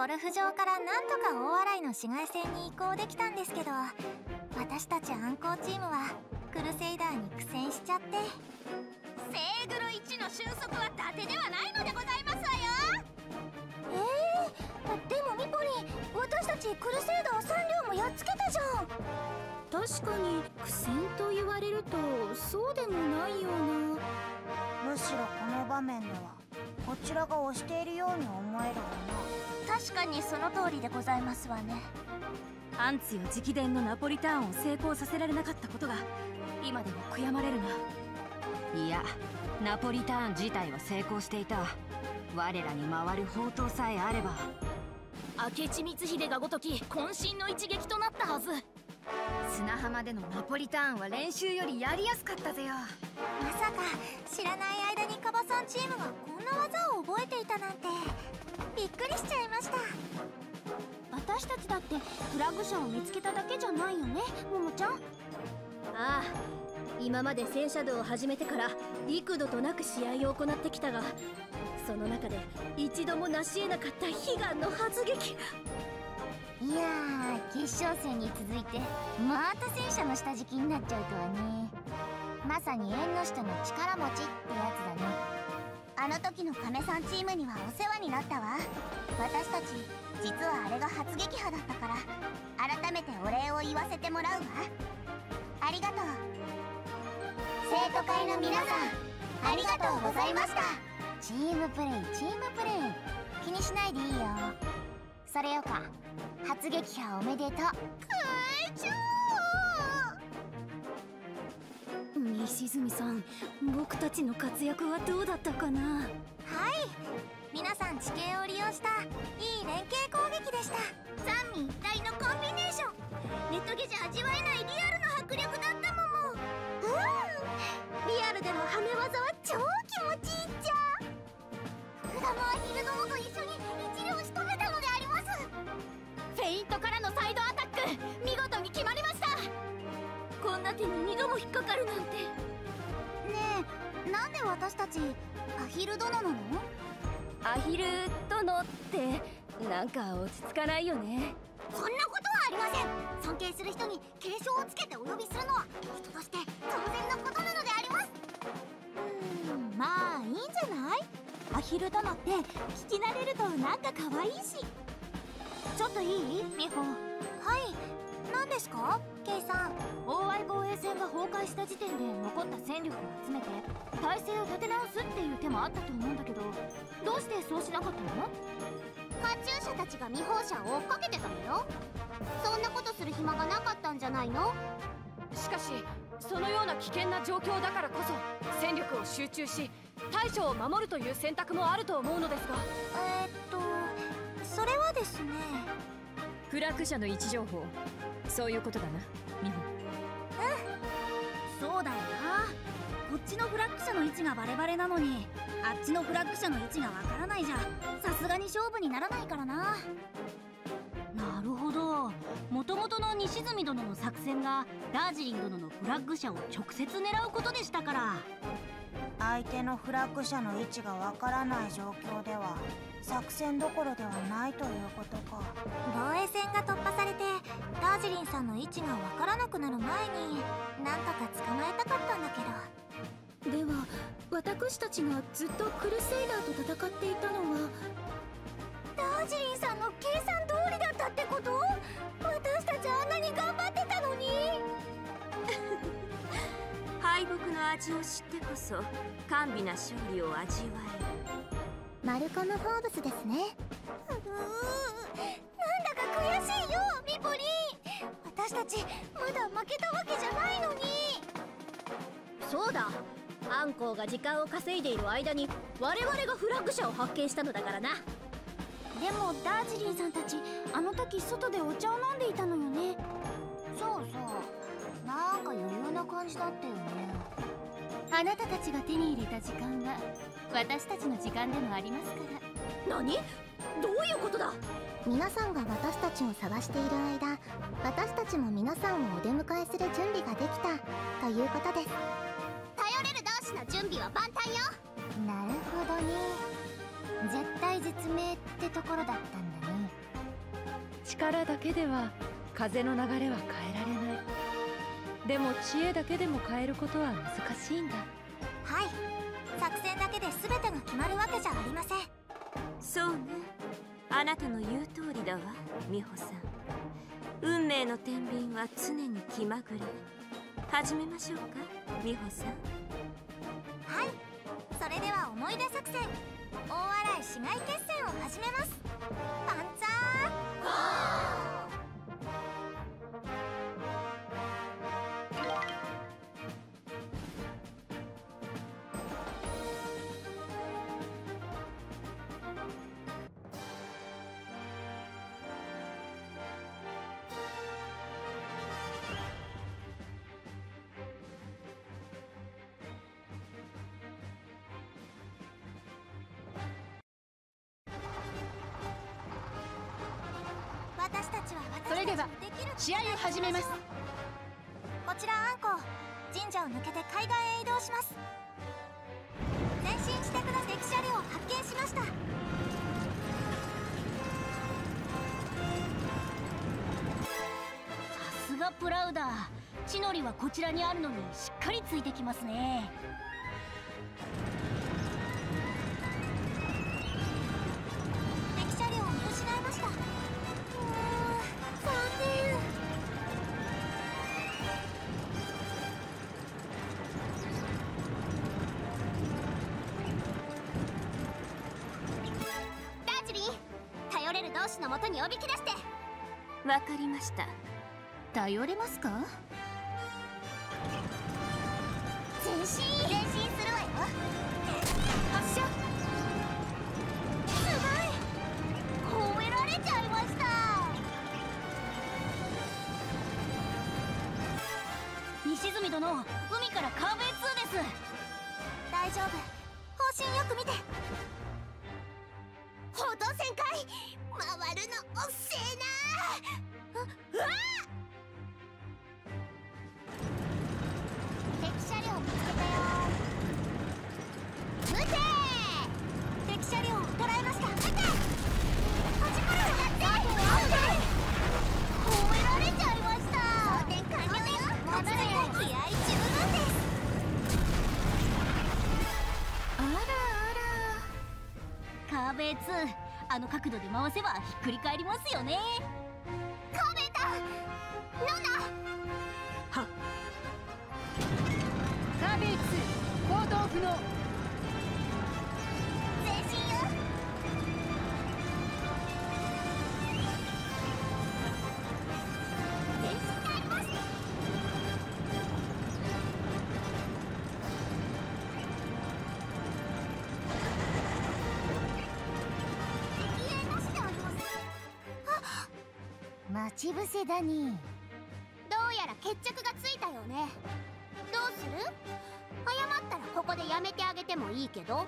ゴルフ場からなんとか大洗の市街戦に移行できたんですけど、私たち暗号チームはクルセイダーに苦戦しちゃって。 セーグル1の俊足は伊達ではないのでございますわよ。 でもミポリン、私たちクルセイダー3両もやっつけたじゃん。 確かに苦戦と言われるとそうでもないような。 むしろこの場面ではこちらが押しているように思えるわな。確かにその通りでございますわね。 アンツよ直伝のナポリターンを成功させられなかったことが今でも悔やまれるな。 いや、ナポリターン自体は成功していた。我らに回る宝刀さえあれば。 明智光秀がごとき渾身の一撃となったはず。 砂浜でのナポリターンは練習よりやりやすかったぜよ。 まさか知らない間にカバさんチームがこんな技を覚えていたなんてびっくりしちゃいました。 私たちだってフラッグ車を見つけただけじゃないよね、ももちゃん。ああ、今まで戦車道を始めてから幾度となく試合を行ってきたが、その中で一度も成し得なかった悲願の発撃。 いやー、決勝戦に続いてまた戦車の下敷きになっちゃうとはね。まさに縁の下の力持ちってやつだね。あの時の亀さんチームにはお世話になったわ。私たち実はあれが初撃破だったから改めてお礼を言わせてもらうわ。ありがとう。生徒会の皆さん、ありがとうございました。チームプレイチームプレイ、気にしないでいいよ。それよか、初撃破おめでとう。 西住さん、僕たちの活躍はどうだったかな。 はい、皆さん地形を利用したいい連携攻撃でした。三位一体のコンビネーション、ネットゲじゃ味わえないリアルな迫力だったもも。リアルでのハメ技は超気持ちいいっちゃ。福田もアヒルどもと一緒に一両仕留めたのであります。 フェイントからのサイドアタック、見事に決まりました。こんな手に2度も引っかかるなんて。 ねえ、なんで私たちアヒル殿なの？ アヒル殿ってなんか落ち着かないよね。 そんなことはありません。尊敬する人に敬称をつけてお呼びするのは人として当然のことなのであります。まあいいんじゃない？アヒル殿って聞き慣れるとなんか可愛いし。ちょっといい？美穂。はい、何ですか？ケイさん。 大合防衛線が崩壊した時点で残った戦力を集めて体勢を立て直すっていう手もあったと思うんだけど、どうしてそうしなかったの？ カチューシャたちが未放射を追っかけてたのよ。そんなことする暇がなかったんじゃないの？ しかしそのような危険な状況だからこそ戦力を集中し大将を守るという選択もあると思うのですが。 それはですね、 フラッグ社の位置情報、そういうことだな、美穂。 そうだよな。こっちのフラッグ社の位置がバレバレなのにあっちのフラッグ社の位置がわからないじゃさすがに勝負にならないからな。なるほど、もともとの西住殿の作戦がダージリン殿のフラッグ社を直接狙うことでしたから。 相手のフラッグ車の位置がわからない状況では作戦どころではないということか。 防衛線が突破されてダージリンさんの位置がわからなくなる前になんとか捕まえたかったんだけど。 では私たちがずっとクルセイダーと戦っていたのはダージリンさんの計算通りだったってこと？私たちあんなに頑張ってたのに。 敗北の味を知ってこそ甘美な勝利を味わマルコム・フォーブスですね。なんだか悔しいよミポリン。私たちまだ負けたわけじゃないのに。 そうだ、アンコウが時間を稼いでいる間に我々がフラッグ車を発見したのだからな。でもダージリンさんたちあの時外でお茶を飲んでいたのよね。 そうそう、なんか余裕な感じだったよね。 あなたたちが手に入れた時間は私たちの時間でもありますから。何？どういうことだ？ 皆さんが私たちを探している間、私たちも皆さんをお出迎えする準備ができたということです。頼れる同士の準備は万端よ。なるほどね。絶体絶命ってところだったんだね。 力だけでは風の流れは変えられない。でも知恵だけでも変えることは難しいんだ。 はい、作戦だけで全てが決まるわけじゃありません。 そうね、あなたの言う通りだわ、美穂さん。運命の天秤は常に気まぐれ。始めましょうか、美穂さん。 はい、それでは思い出作戦、大洗市街決戦を始めます。パンツァーゴー！私たちはそれでは試合を始めます。 こちらアンコウ、神社を抜けて海岸へ移動します。前進してください。敵車両を発見しました。 さすがプラウダー、地の利はこちらにあるのにしっかりついてきますね。 敵車両を見失いました。残念。 ダージリン、頼れる同士のもとにおびき出して。 わかりました。 頼れますか？前進するわよ。発射。すごい、褒められちゃいました。西住殿、海からカーベイ2です。 大丈夫、方針よく見て。 報道旋回回るのおっせえな。うわっ、敵車両見つけたよ。撃て。 敵車両を捉えました。 撃て。端から上がって。褒められちゃいました。装填完了です。 戻れ。気合十分です。 あらカーベイ2、あの角度で回せばひっくり返りますよね。カーベイタノナ。 はカーベイ2行動不能。 前進よ。前進があります。敵兵なしであります。待ち伏せだに。どうやら決着がついたよね。どうする？謝ったらここでやめてあげてもいいけど。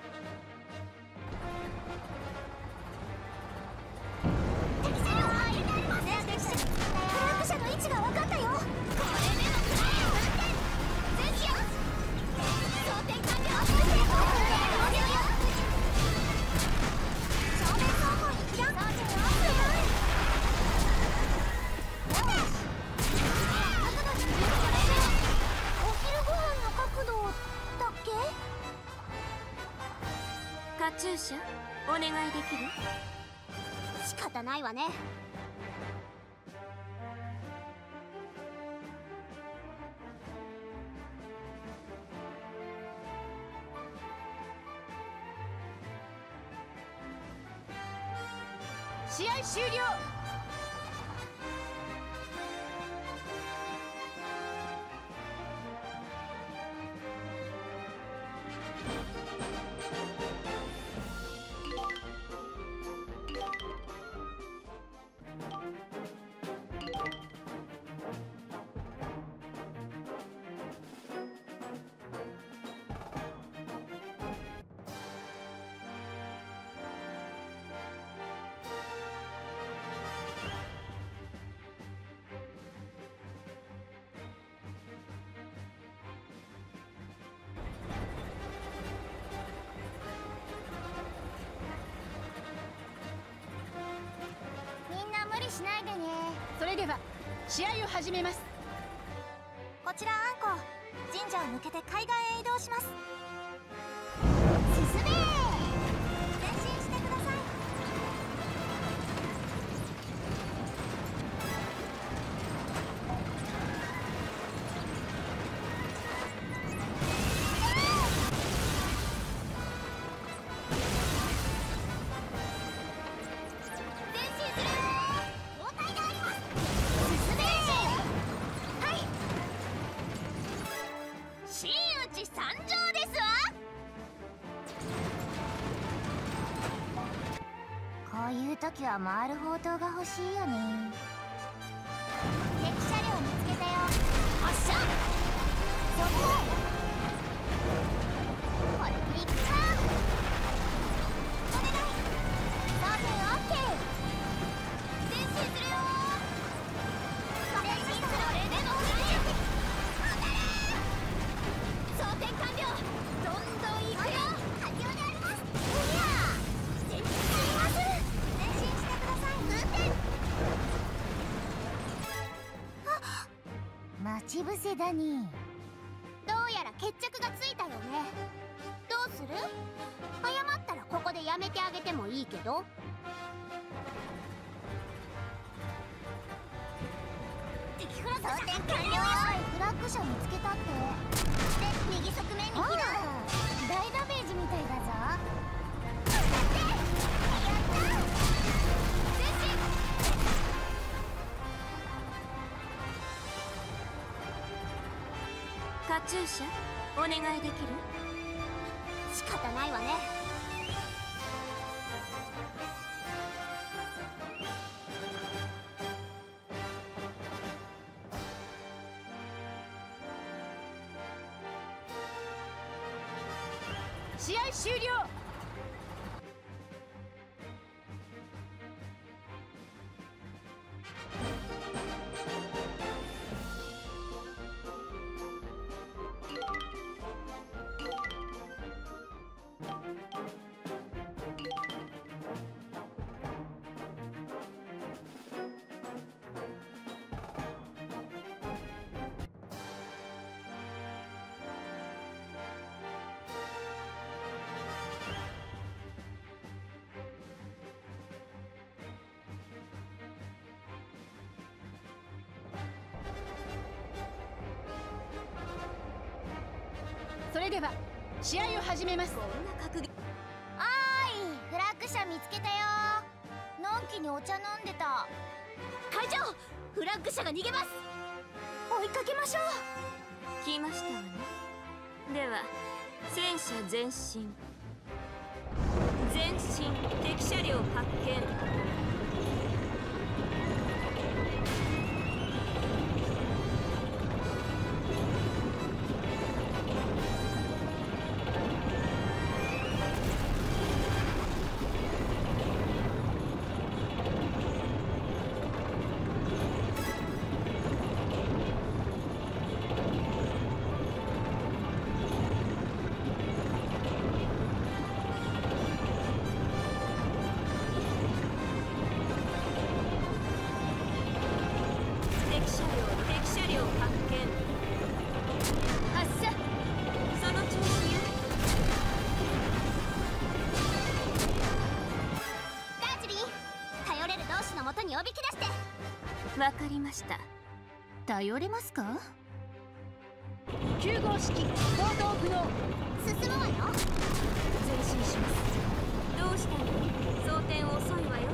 敵車両入れてあります。 フラッグ車の位置が分かったよ。 これでもくらえよ。前進よ。装填完了。 正面走行に避難。お昼ご飯の角度だっけ？ カチューシャ、お願いできる？ 仕方ないわね。 試合終了。 しないでね。 それでは試合を始めます。 こちらアンコ、神社を抜けて海岸へ移動します。 進め。 前進してください。 こういう時は回る砲塔が欲しいよね。敵車両見つけたよ。発射。そこ。これでいくか。お願い。当然オッケー。前進するよ。前進する。俺での装填完了。どんどん行くよ。発表であります。いや。前進します。前進してください。運転。待ち伏せだに。どうやら決着がついたよね。どうする？謝ったらここでやめてあげてもいいけど。敵フラッグ装填完了よ。フラッグ車見つけたって。で、右側面に避難。大ダメージみたいだぞ。やったー。前進。 カチューシャ、お願いできる？ 仕方ないわね。 試合終了。それでは試合を始めます。 おーい、フラッグ車見つけたよ。のんきにお茶飲んでた。会長、フラッグ車が逃げます。追いかけましょう。 来ましたわね。では戦車前進。前進。敵車両発見。 おびき出して。 わかりました。 頼れますか 9号式行動不能。 進むわよ。 前進します。どうしたの？装填遅いわよ。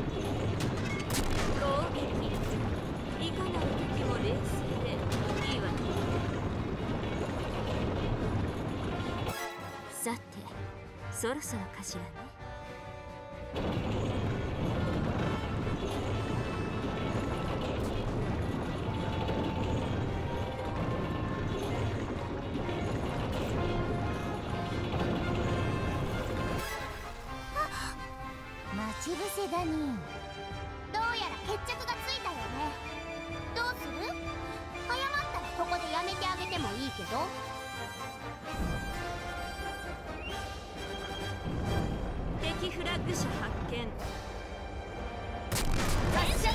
攻撃。いかなる時も冷静でいいわね。さてそろそろかしらね。 待ち伏せだに。どうやら決着がついたよね。どうする？謝ったらここでやめてあげてもいいけど。 敵フラッグ車発見。 射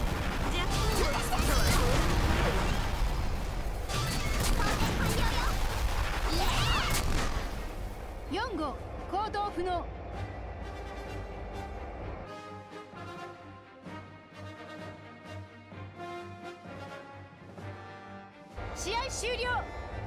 4号行動不能。試合終了。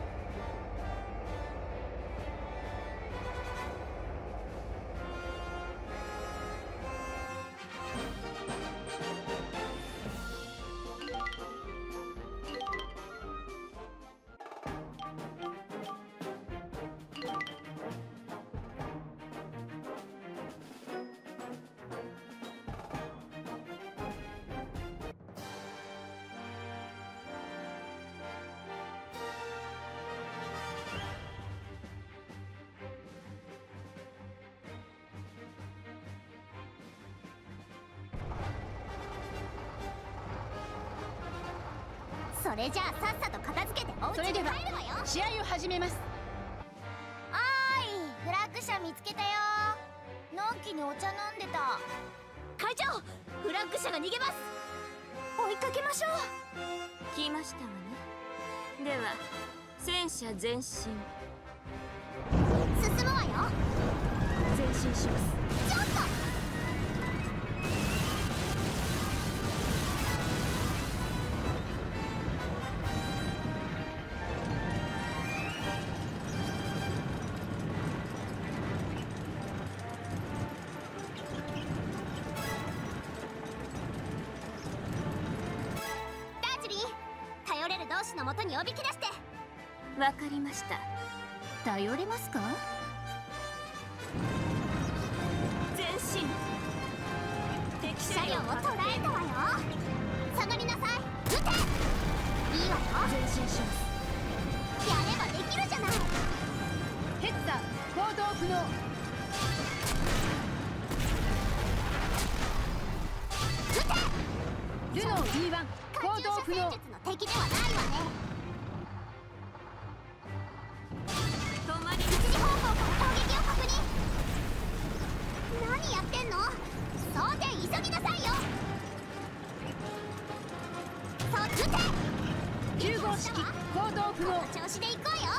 それじゃあさっさと片付けてお家に帰るわよ。 試合を始めます。 フラッグ車見つけたよ。のんきにお茶飲んでた。会長、フラッグ車が逃げます。追いかけましょう。 来ましたわね。では戦車前進。 進むわよ。 前進します。 ちょっと同士のもとにおびき出して。 わかりました。 頼れますか？ 前進。敵車両を捉えたわよ。下がりなさい。撃て。いいわよ。 前進します。 やればできるじゃない。 ヘッザ行動不能。撃て。ルノー B1 行動不能。 敵ではないわね。 止まり。 一時方向から攻撃を確認。何やってんの？装填急ぎなさいよ。撃て。 9号式行動不能。 この調子で行こうよ。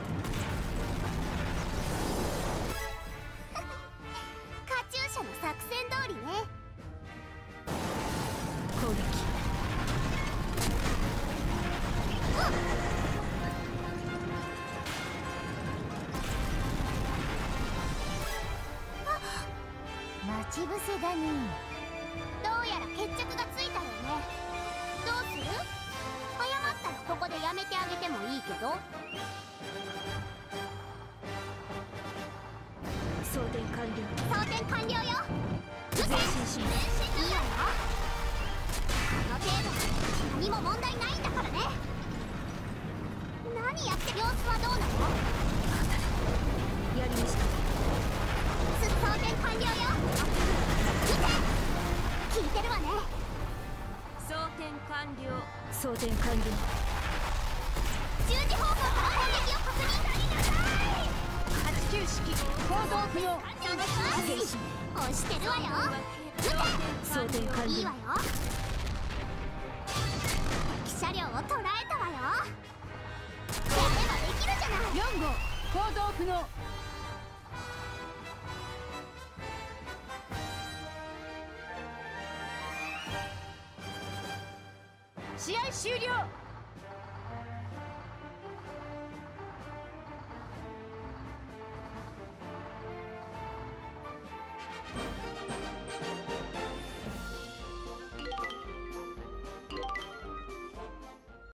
カチューシャの作戦通りね。 攻撃。 待ち伏せだね。どうやら決着がついたよね。どうする？謝ったらここでやめてあげてもいいけど。 装填完了。 装填完了よ。 前進します。 いいわよ。この程度何も問題ないんだからね。何やって様子はどうなの？ やりました。 装填完了よ。撃て。聞いてるわね。 装填完了。 装填完了。 10時方向から攻撃を確認。 89式行動不能。前進。 押してるわよ。撃て。 装填完了。 いいわよ。敵車両を捉えたわよ。やればできるじゃない。 4号行動不能。試合終了。